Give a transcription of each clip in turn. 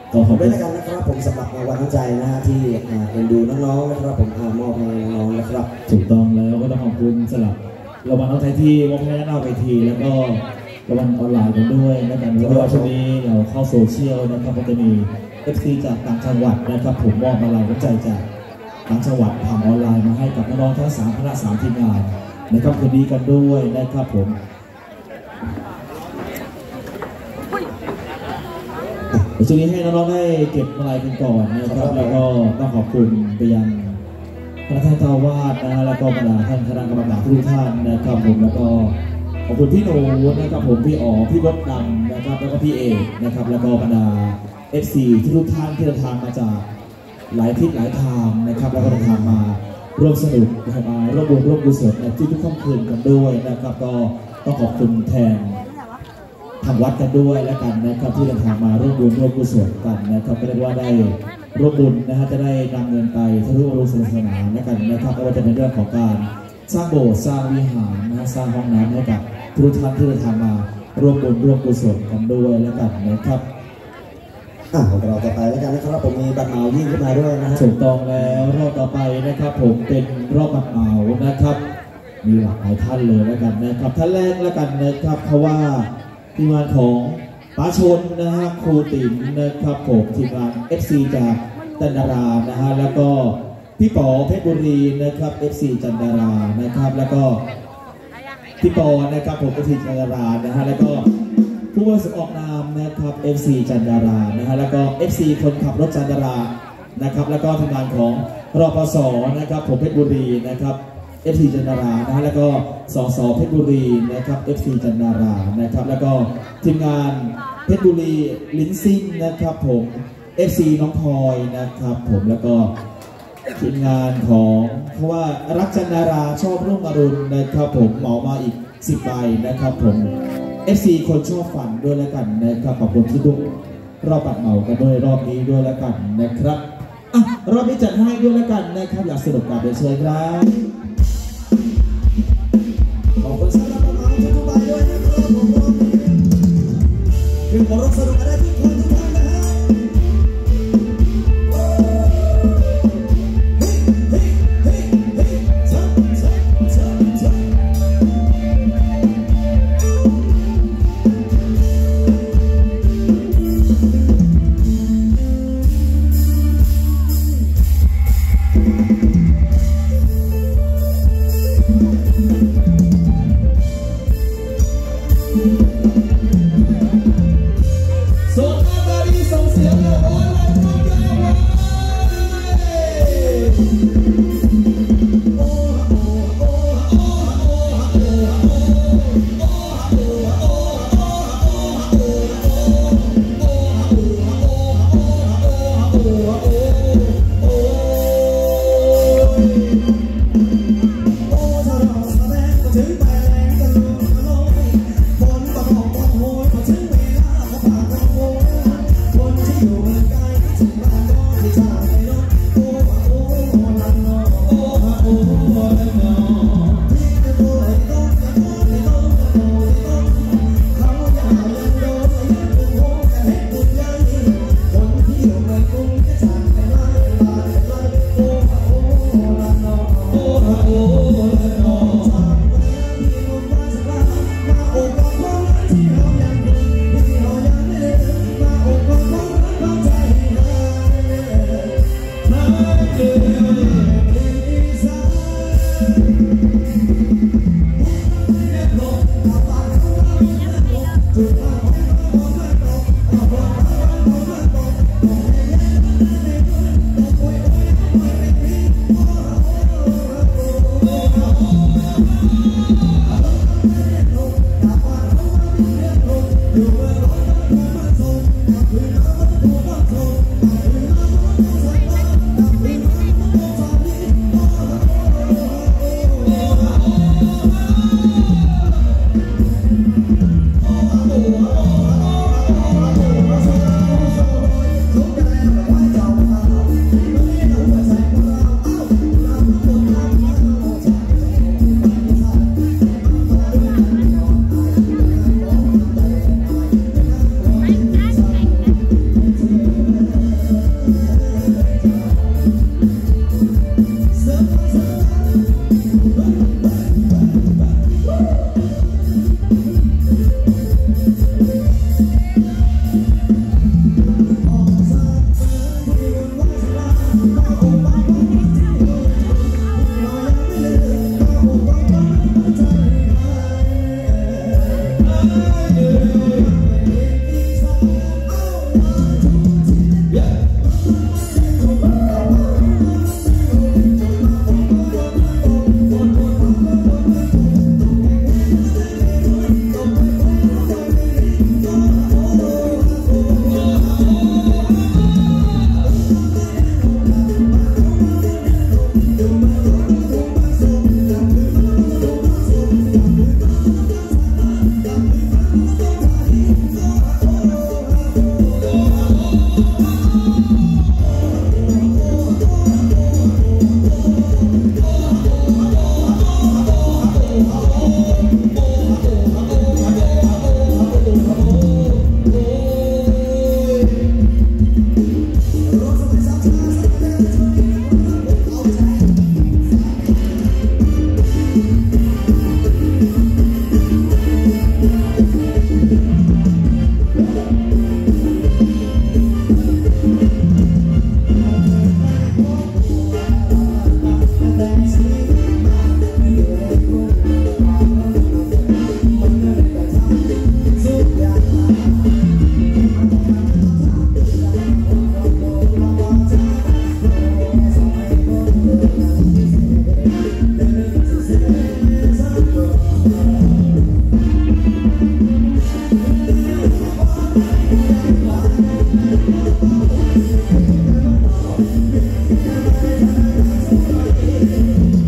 ขอบคุณด้วยกันนะครับผมสำหรับวันน้ำใจนะฮะที่เอ็นดูน้องๆนะครับผมมอบให้น้องนะครับถูกต้องแล้วก็ต้องขอบคุณสำหรับรางวัลน้องไทยที่มอบให้หน้าเวทีแล้วก็รางวัลออนไลน์กันด้วยนะครับเพราะว่าช่วงนี้เราเข้าโซเชียลนะครับก็จะมี FC จากต่างจังหวัดนะครับผมมอบมาลัยน้ำใจจากต่างจังหวัดผ่านออนไลน์มาให้กับน้องๆทั้ง3คณะ3ทีมงานนะครับคืนนี้กันด้วยนะครับผมช่วงนี้ให้น้องๆได้เก็บมาลัยกันก่อนนะครับแล้วก็ต้องขอบคุณไปยังพระท่านเจ้าวาดนะแล้วก็บรรดาท่านคณะกรรมการทุกท่านนะครับผมแล้วก็ขอบคุณพี่โหนนะครับผมพี่อ๋อพี่รถดำนะครับแล้วก็พี่เอกนะครับแล้วก็บรรดา FC ทุกท่านที่เดินทางมาจากหลายทิศหลายทางนะครับแล้วก็เดินทางมาร่วมสนุกมาร่วมบุญร่วมกุศลในทุกค่ำคืนกันด้วยนะครับก็ต้องขอบคุณแทนทางวัดกันด้วยแล้วกันนะครับที่เดินทางมาร่วมบุญร่วมกุศลกันนะครับก็เรียกว่าได้ร่วมบุญนะฮะจะได้นำเงินไปทะลุอรุณศาสนาแล้วกันนะครับก็จะเป็นเรื่องของการสร้างโบสถ์สร้างวิหารนะสร้างห้องน้ำให้กับทุกท่านที่เดินทางมาร่วมบุญร่วมกุศลกันด้วยแล้วกันนะครับเราจะไปแล้วกันนะครับผมมีบัตรเหมายิ่งขึ้นมาด้วยนะถูกต้องแล้วรอบต่อไปนะครับผมเป็นรอบบัตรเหมานะครับมีหลากหลายท่านเลยแล้วกันนะครับท่านแรกแล้วกันนะครับเพราะว่าทีมงานของป้าชนนะฮะครูติ๋มนะครับผมทีมงาน FC จากจันดารานะฮะแล้วก็พี่ป๋อเพชรบุรีนะครับ FC จันดารานะครับแล้วก็พี่ปอนะครับผมก็ทีจันดารานะฮะแล้วก็ผู้ว่าออกนามนะครับ FC จันดารานะฮะแล้วก็ FC คนขับรถจันดารานะครับแล้วก็ทีมงานของรปสนะครับผมเพชรบุรีนะครับ FC จันดารานะฮะแล้วก็สสเพชรบุรีนะครับ FC จันดารานะครับแล้วก็ทีมงานเพชรบุรีลิ้นซิ่งนะครับผม FC น้องพลอยนะครับผมแล้วก็ทีมงานของเพราะว่ารักจันดาราชอบรุ่งอรุณนะครับผมเหมามาอีก10ใบนะครับผม FC คนชอบฝันด้วยแล้วกันนะครับขอบคุณที่ทุกรอบบัตรเหมากันด้วยรอบนี้ด้วยแล้วกันนะครับรอบนี้จัดให้ด้วยแล้วกันนะครับอยากสนุกกับเดี๋ยวเชิญครับขอบคุณสำหรับบัตรเหมาทุกใบด้วยนะครับผมคือผมรับสนุกกันได้ทุกคนทุกท่านนะฮะ Oh Thank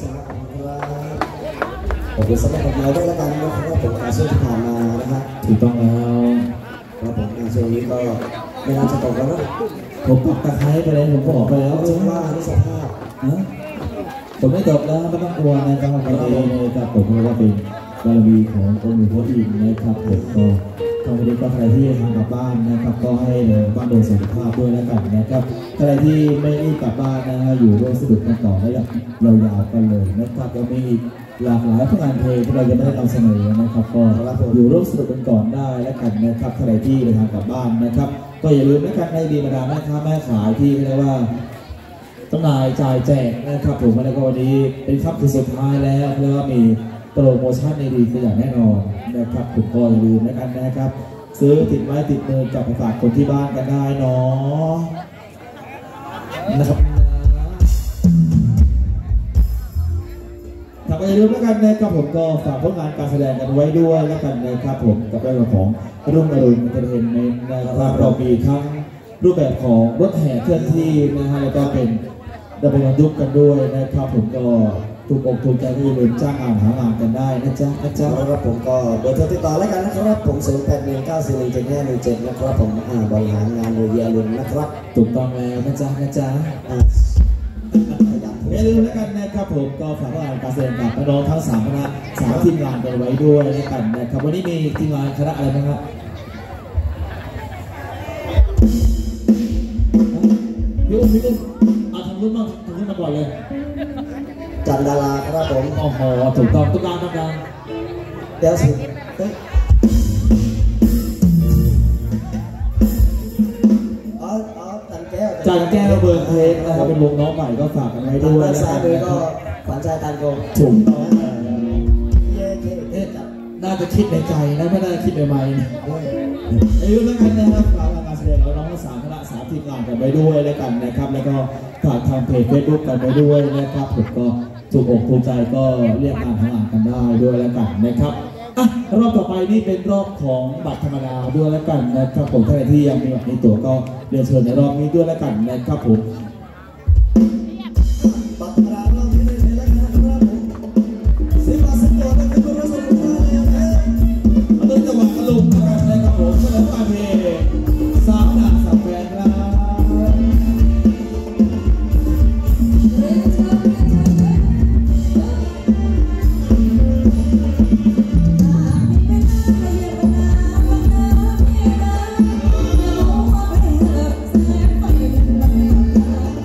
จ้าครับขอบคุณสำหรับผมเราด้วยแล้วกันนะครับผมการช่วยที่ผ่านมานะฮะถูกต้องแล้วครับผมช่วงนี้ก็ไม่น่าจะตกแล้วนะผมปักตะไคร้ไปเลยผมบอกไปแล้วจังว่าที่สภาพนะผมไม่ตกแล้วไม่ต้องกลัวนะครับวันนี้นะครับผมเพราะว่าเป็นบารมีขององค์หลวงพ่ออินนะครับผมก็ทางวันนี้ก็ใครที่ทางกลับบ้านนะครับก็ให้เดินบ้านโดยสุขภาพด้วยแล้วกันนะครับใครที่ไม่รีบกลับบ้านนะฮะอยู่ร่วมสนุกกันต่อได้ยาวๆกันเลยนะครับแล้วมีอีกหลากหลายผลงานเพลงที่เราจะไม่ได้นำเสนอนะครับก็อยู่ร่วมสนุกกันก่อนได้แล้วกันนะครับใครที่เดินทางกลับบ้านนะครับก็อย่าลืมนะครับในดีมาดามแม่ค้าแม่ขายที่เรียกว่าจำหน่ายจ่ายแจกนะครับผมแล้วก็วันนี้เป็นค่ำคืนสุดท้ายแล้วแล้วก็มีโปรโมชั่นดีๆอย่างแน่นอนนะครับผมก็อย่าลืมนะครับซื้อติดไม้ติดมือกลับไปฝากคนที่บ้านกันได้เนาะนะครับถ้าอย่าลืมแล้วกันนะครับผมก็ฝากผลงานการแสดงกันไว้ด้วยแล้วกันนะครับผมกับเรื่องของรุ่งอรุณเอนเตอร์เทนเมนต์นะครับเรามีทั้งรูปแบบของรถแห่เคลื่อนที่นะฮะแล้วก็เป็นดำเนินยุคกันด้วยนะครับผมก็ถูกอกถูกใจก็อย่าลืมจ้างงานหางานกันได้นะจ๊ะครับผมก็เบอร์โทรติดต่อแล้วกันนะครับผม0819417517นะครับผมบริหารงานโดยเยียรุนนะครับถูกต้องแล้วนะจ๊ะอย่าลืมแล้วกันนะครับผมก็ฝากงานการแสดงกับน้องทั้ง3คณะ3ทีมงานกันไว้ด้วยแล้วกันนะครับวันนี้มีทีมงานคณะอะไรบ้างครับพี่อุ้มเอาทางรุ่นมาก่อนเลยจันดาราครับผมโอ้โหถูกต้องทุกการเดี๋ยวสิจันแก้วเบิร์นเพลงนะครับเป็นวงน้องใหม่ก็ฝากกันไว้ด้วยด้านซ้ายมือก็ขวัญใจตันโกงถูกต้องน่าจะคิดในใจนะไม่ได้คิดใหม่ๆนะอายุแล้วกันนะครับฝากการแสดงเราน้อง3คณะ3ทีมงานกันไปด้วยแล้วกันนะครับแล้วก็ฝากทางเพจเฟซบุ๊กกันไปด้วยนะครับผมก็ถูกอกถูกใจก็เรียกงานทางกันได้ด้วยแล้วกันนะครับรอบต่อไปนี่เป็นรอบของบัตรธรรมดาด้วยแล้วกันนะครับผมท่านที่ยังมีบัตรในตัวก็เรียนเชิญในรอบนี้ด้วยแล้วกันนะครับผมบัตรธรรมดารอบนี้เลยแล้วกันนะครับผม10 บาท10 ตัวต้องเป็นคนรับสนุกมาเลยนะเอาต้นจังหวะกระลุกนะครับผมเสนอการเพลงสาวหนักสาวแฟนครับเ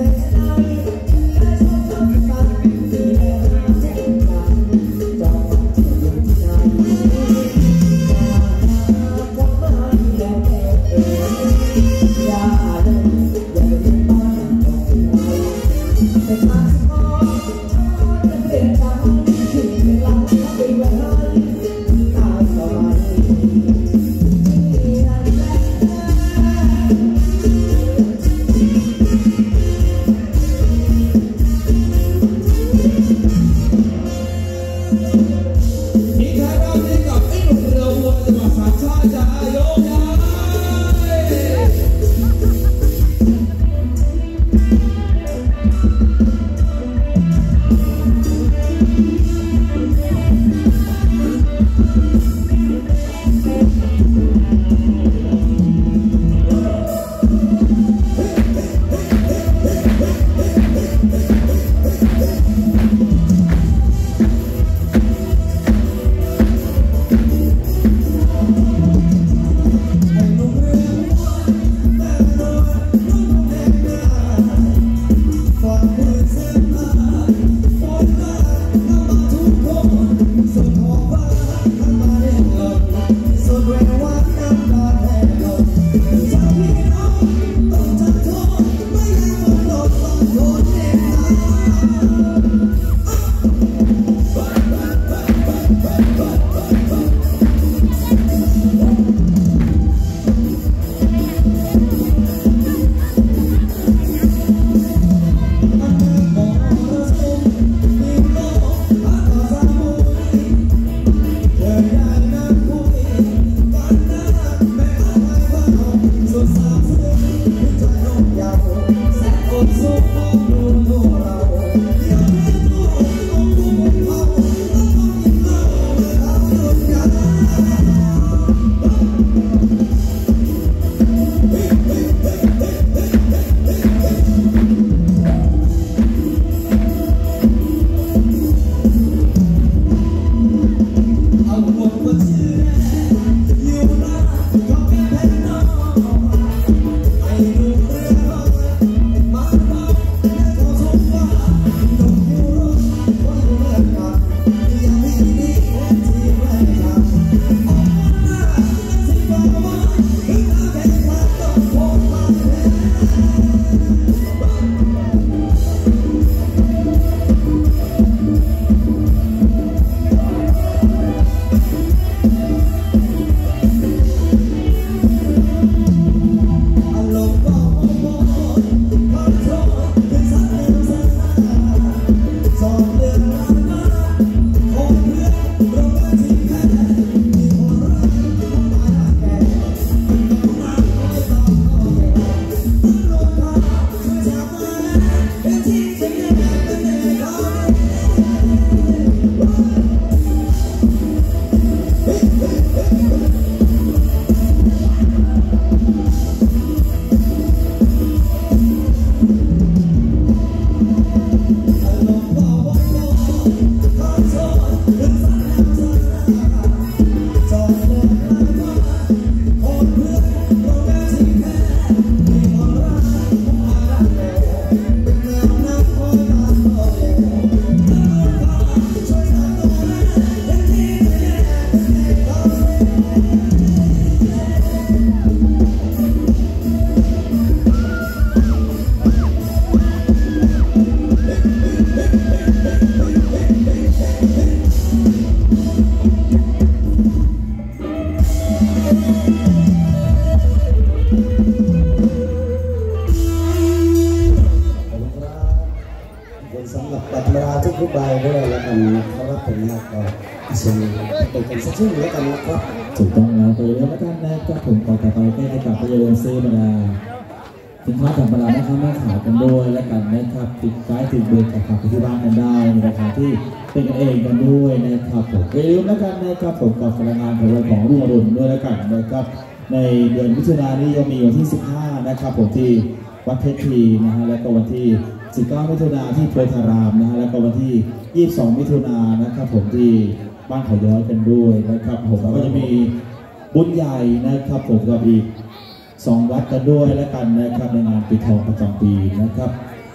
ทุกใบด้วยแล้วกันนะครับผมนะก็เชิญเป็นกันสักช่วงแล้วกันนะครับถูกต้องแล้วไปเรื่อยแล้วกันนะครับผมก่อนต่อไปใกล้จะกลับไปเยือนซื้อมาดาสินค้าจากบรรดานะครับแม่ขายกันด้วยแล้วกันนะครับติดไฟติดเบอร์กับฝากไปที่บ้านกันได้ในราคาที่เป็นกันเองกันด้วยนะครับผมไปเรื่อยแล้วกันนะครับผมกับพลังงานของเราของรุ่งอรุณด้วยแล้วกันนะครับในเดือนมิถุนายนนี้ยังมีวันที่15นะครับผมที่วัดเพชรทีนะฮะแล้วก็วันที่19มิถุนายนที่โพธารามนะฮะแล้วก็วันที่22มิถุนายนนะครับผมที่บ้านเขาย้อยกันด้วยนะครับผมก็จะมีบุญใหญ่นะครับผมกับอีก2 วัดกันด้วยแล้วกันนะครับในงานปีทองประจำปีนะครับ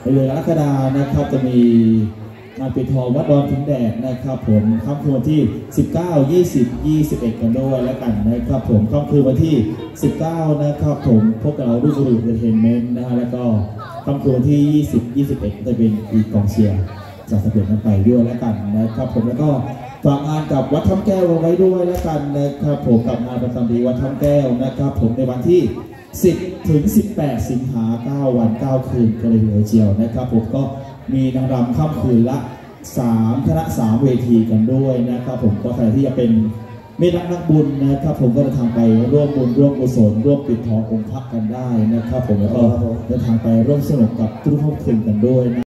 ในเดือนกรกฎาคมนะครับจะมีงานปิดทองวัดดอนถึงแดดนะครับผมค่ำคืนวันที่19 20 21กันด้วยแล้วกันนะครับผมค่ำคืนวันที่19นะครับผมพบกับเราด้วยบุรุษเอนเตอร์เทนเมนต์นะฮะแล้วก็ค่ำคืนวันที่20 21จะเป็นอีกกองเชียร์จากสเปนกันไปด้วยแล้วกันนะครับผมแล้วก็ฝากงานกับวัดถ้ำแก้วไว้ด้วยแล้วกันนะครับผมกับงานประจำปีวัดถ้ำแก้วนะครับผมในวันที่10 ถึง 18 สิงหา9 วัน 9 คืนกันเลยเจียวนะครับผมก็มีนางรำค่ำคืนละ3คณะ3เวทีกันด้วยนะครับผมก็ใครที่จะเป็นเมตตานักบุญนะครับผมก็เดินทางไปร่วมบุญร่วมกุศลร่วมปิดทององค์พระกันได้นะครับผมแล้วก็เดินทางไปร่วมสนุกกับทุกค่ำคืนกันด้วยนะ